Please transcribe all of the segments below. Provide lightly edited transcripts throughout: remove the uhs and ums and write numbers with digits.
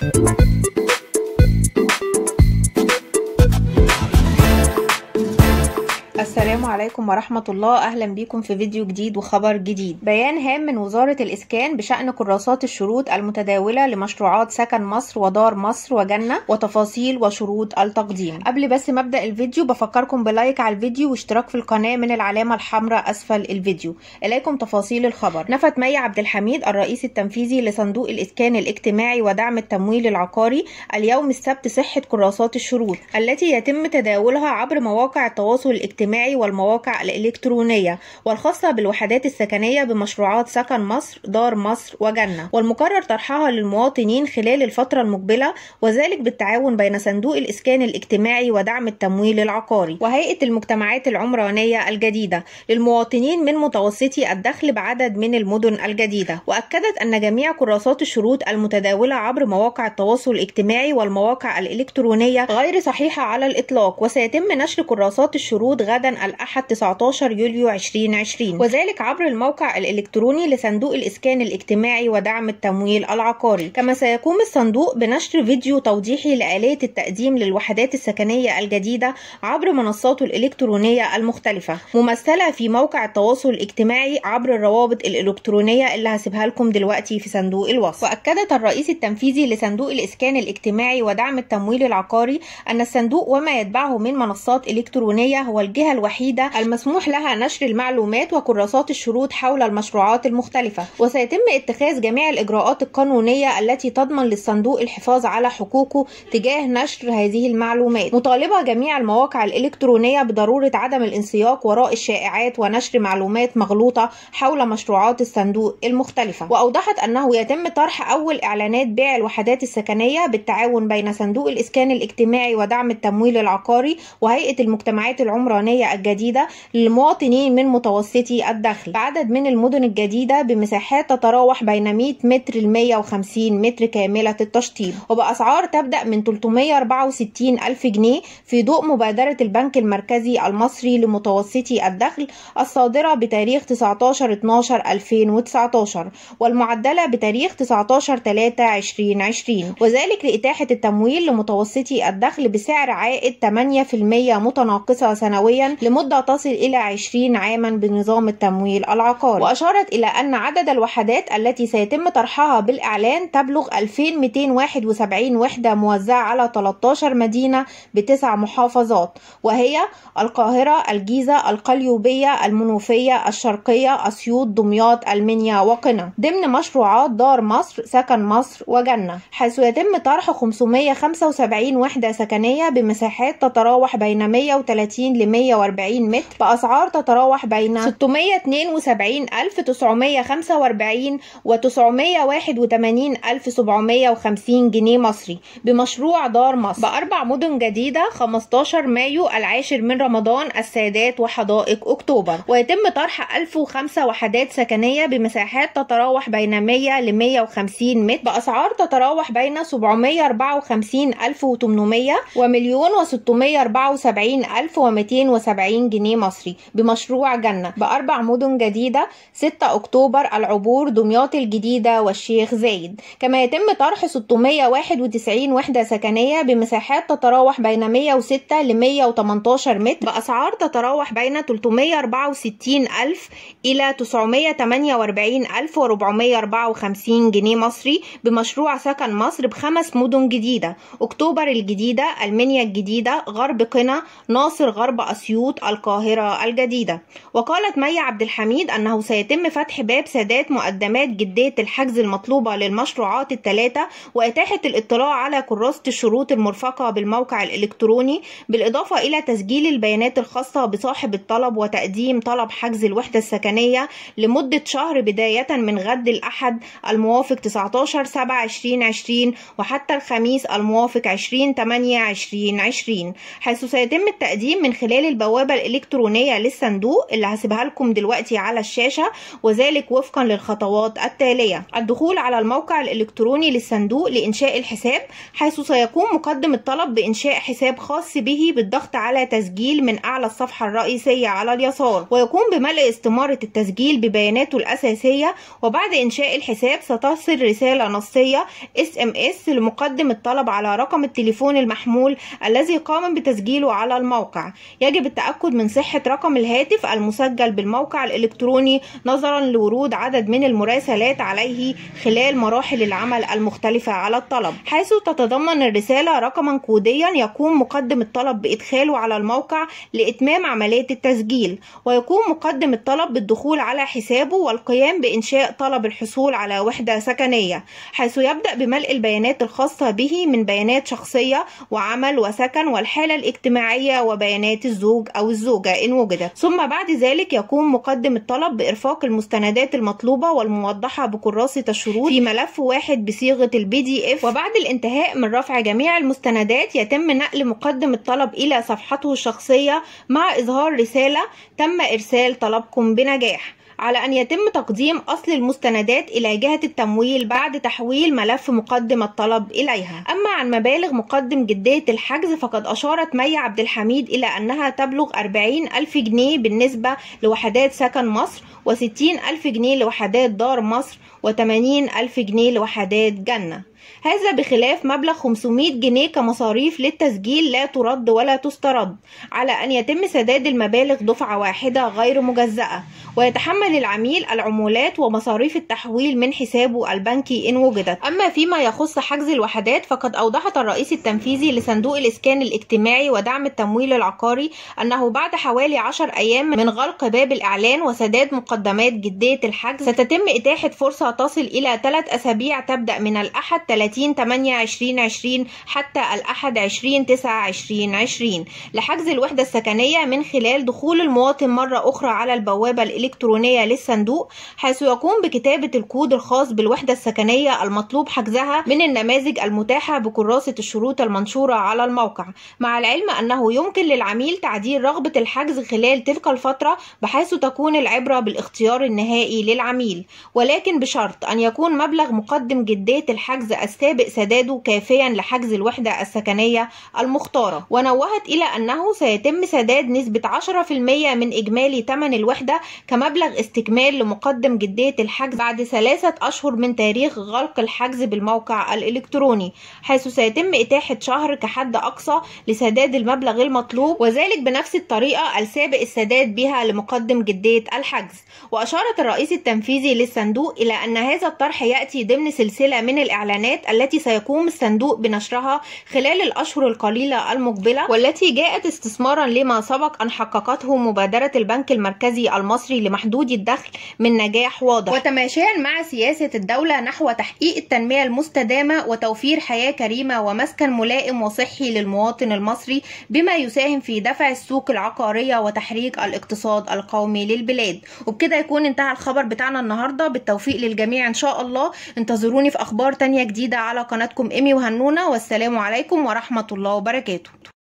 السلام عليكم ورحمة الله. أهلا بكم في فيديو جديد وخبر جديد. بيان هام من وزارة الإسكان بشأن كراسات الشروط المتداولة لمشروعات سكن مصر ودار مصر وجنة وتفاصيل وشروط التقديم. قبل بس ما أبدأ الفيديو بفكركم بلايك على الفيديو واشتراك في القناة من العلامة الحمراء أسفل الفيديو. إليكم تفاصيل الخبر. نفت مي عبد الحميد الرئيس التنفيذي لصندوق الإسكان الاجتماعي ودعم التمويل العقاري اليوم السبت صحة كراسات الشروط التي يتم تداولها عبر مواقع التواصل الاجتماعي والمواقع الإلكترونية والخاصة بالوحدات السكنية بمشروعات سكن مصر دار مصر وجنة، والمقرر طرحها للمواطنين خلال الفترة المقبلة، وذلك بالتعاون بين صندوق الإسكان الاجتماعي ودعم التمويل العقاري وهيئة المجتمعات العمرانية الجديدة للمواطنين من متوسطي الدخل بعدد من المدن الجديدة. وأكدت أن جميع كراسات الشروط المتداولة عبر مواقع التواصل الاجتماعي والمواقع الإلكترونية غير صحيحة على الإطلاق، وسيتم نشر كراسات الشروط غدا الأحد 19 يوليو 2020، وذلك عبر الموقع الإلكتروني لصندوق الإسكان الاجتماعي ودعم التمويل العقاري. كما سيقوم الصندوق بنشر فيديو توضيحي لآلية التقديم للوحدات السكنية الجديدة عبر منصاته الإلكترونية المختلفة، ممثلة في موقع التواصل الاجتماعي عبر الروابط الإلكترونية اللي هسيبها لكم دلوقتي في صندوق الوصف. وأكدت الرئيس التنفيذي لصندوق الإسكان الاجتماعي ودعم التمويل العقاري أن الصندوق وما يتبعه من منصات إلكترونية هو الجهة الوحيدة المسموح لها نشر المعلومات وكراسات الشروط حول المشروعات المختلفة، وسيتم اتخاذ جميع الإجراءات القانونية التي تضمن للصندوق الحفاظ على حقوقه تجاه نشر هذه المعلومات، مطالبة جميع المواقع الإلكترونية بضرورة عدم الانسياق وراء الشائعات ونشر معلومات مغلوطة حول مشروعات الصندوق المختلفة. وأوضحت أنه يتم طرح أول إعلانات بيع الوحدات السكنية بالتعاون بين صندوق الإسكان الاجتماعي ودعم التمويل العقاري وهيئة المجتمعات العمرانية الجديدة للمواطنين من متوسطي الدخل بعدد من المدن الجديدة بمساحات تتراوح بين 100 متر ل 150 متر كاملة التشطيب، وبأسعار تبدأ من 364 ألف جنيه في ضوء مبادرة البنك المركزي المصري لمتوسطي الدخل الصادرة بتاريخ 19/12/2019 والمعدلة بتاريخ 19/3/2020، وذلك لإتاحة التمويل لمتوسطي الدخل بسعر عائد 8% متناقصة سنويا لمدة تصل إلى 20 عاما بنظام التمويل العقاري. وأشارت إلى أن عدد الوحدات التي سيتم طرحها بالإعلان تبلغ 2271 وحدة موزعة على 13 مدينة ب9 محافظات، وهي القاهرة، الجيزة، القليوبية، المنوفية، الشرقية، أسيوط، دمياط، المنيا وقنا، ضمن مشروعات دار مصر سكن مصر وجنة، حيث يتم طرح 575 وحدة سكنية بمساحات تتراوح بين 130 ل 140 متر بأسعار تتراوح بين 672,945 و 981,750 جنيه مصري بمشروع دار مصر بأربع مدن جديدة: 15 مايو، العاشر من رمضان، السادات وحدائق أكتوبر. ويتم طرح 1005 وحدات سكنية بمساحات تتراوح بين 100 ل 150 متر بأسعار تتراوح بين 754,800 و 1,674,270 جنيه مصري بمشروع جنة بأربع مدن جديدة: 6 أكتوبر، العبور، دمياط الجديدة والشيخ زايد. كما يتم طرح 691 وحدة سكنية بمساحات تتراوح بين 106 ل 118 متر بأسعار تتراوح بين 364,000 إلى 948,454 جنيه مصري بمشروع سكن مصر بخمس مدن جديدة: أكتوبر الجديدة، المنيا الجديدة، غرب قنا، ناصر غرب أسيوط، القاهرة الجديدة. وقالت مي عبد الحميد أنه سيتم فتح باب سداد مقدمات جدية الحجز المطلوبة للمشروعات الثلاثة وإتاحة الاطلاع على كراسة الشروط المرفقة بالموقع الإلكتروني، بالإضافة إلى تسجيل البيانات الخاصة بصاحب الطلب وتقديم طلب حجز الوحدة السكنية لمدة شهر بداية من غد الأحد الموافق 19/7/2020 وحتى الخميس الموافق 20/8/2020، حيث سيتم التقديم من خلال البوابة الإلكترونية للصندوق اللي هسيبها لكم دلوقتي على الشاشة، وذلك وفقا للخطوات التالية. الدخول على الموقع الإلكتروني للصندوق لإنشاء الحساب، حيث سيقوم مقدم الطلب بإنشاء حساب خاص به بالضغط على تسجيل من أعلى الصفحة الرئيسية على اليسار، ويقوم بملء استمارة التسجيل ببياناته الأساسية. وبعد إنشاء الحساب ستصل رسالة نصية SMS لمقدم الطلب على رقم التليفون المحمول الذي قام بتسجيله على الموقع. يجب التأكد من صحة رقم الهاتف المسجل بالموقع الإلكتروني نظرا لورود عدد من المراسلات عليه خلال مراحل العمل المختلفة على الطلب، حيث تتضمن الرسالة رقما كوديا يقوم مقدم الطلب بإدخاله على الموقع لإتمام عملية التسجيل. ويقوم مقدم الطلب بالدخول على حسابه والقيام بإنشاء طلب الحصول على وحدة سكنية، حيث يبدأ بملء البيانات الخاصة به من بيانات شخصية وعمل وسكن والحالة الاجتماعية وبيانات الزوج أو الزوجة إن وجدت. ثم بعد ذلك يقوم مقدم الطلب بإرفاق المستندات المطلوبة والموضحة بكراسة الشروط في ملف واحد بصيغة الPDF. وبعد الانتهاء من رفع جميع المستندات يتم نقل مقدم الطلب إلى صفحته الشخصية مع إظهار رسالة: تم إرسال طلبكم بنجاح، على أن يتم تقديم أصل المستندات إلى جهة التمويل بعد تحويل ملف مقدم الطلب إليها. أما عن مبالغ مقدم جدية الحجز، فقد أشارت مي عبد الحميد إلى أنها تبلغ 40,000 جنيه بالنسبة لوحدات سكن مصر، و60,000 جنيه لوحدات دار مصر، و80,000 جنيه لوحدات جنة. هذا بخلاف مبلغ 500 جنيه كمصاريف للتسجيل لا ترد ولا تسترد، على أن يتم سداد المبالغ دفعة واحدة غير مجزأة، ويتحمل العميل العمولات ومصاريف التحويل من حسابه البنكي إن وجدت. أما فيما يخص حجز الوحدات، فقد أوضحت الرئيس التنفيذي لصندوق الإسكان الاجتماعي ودعم التمويل العقاري أنه بعد حوالي 10 أيام من غلق باب الإعلان وسداد مقدمات جدية الحجز، ستتم إتاحة فرصة تصل إلى 3 أسابيع تبدأ من الأحد 30/8/2020 حتى الأحد 20/9/2020 لحجز الوحدة السكنية، من خلال دخول المواطن مرة أخرى على البوابة الإلكترونية للصندوق، حيث يقوم بكتابة الكود الخاص بالوحدة السكنية المطلوب حجزها من النماذج المتاحة بكراسة الشروط المنشورة على الموقع، مع العلم أنه يمكن للعميل تعديل رغبة الحجز خلال تلك الفترة بحيث تكون العبرة بالاختيار النهائي للعميل، ولكن بشرط أن يكون مبلغ مقدم جدية الحجز السابق سداده كافيا لحجز الوحدة السكنية المختارة. ونوهت إلى أنه سيتم سداد نسبة 10% من إجمالي ثمن الوحدة كمبلغ استكمال لمقدم جدية الحجز بعد 3 أشهر من تاريخ غلق الحجز بالموقع الإلكتروني، حيث سيتم إتاحة شهر كحد أقصى لسداد المبلغ المطلوب، وذلك بنفس الطريقة السابق السداد بها لمقدم جدية الحجز. وأشارت الرئيس التنفيذي للصندوق إلى أن هذا الطرح يأتي ضمن سلسلة من الإعلانات التي سيقوم الصندوق بنشرها خلال الأشهر القليلة المقبلة، والتي جاءت استثمارا لما سبق أن حققته مبادرة البنك المركزي المصري لمحدودي الدخل من نجاح واضح، وتماشيا مع سياسة الدولة نحو تحقيق التنمية المستدامة وتوفير حياة كريمة ومسكن ملائم وصحي للمواطن المصري، بما يساهم في دفع السوق العقارية وتحريك الاقتصاد القومي للبلاد. وبكده يكون انتهى الخبر بتاعنا النهاردة. بالتوفيق للجميع إن شاء الله. انتظروني في أخبار تانية جديدة على قناتكم إيمي وهنونة، والسلام عليكم ورحمة الله وبركاته.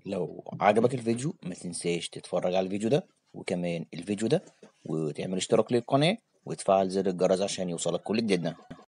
لو عجبك الفيديو ما تنساش تتفرج على الفيديو ده وكمان الفيديو ده، وتعمل اشتراك للقناة وتفعل زر الجرس عشان يوصلك كل جديدنا.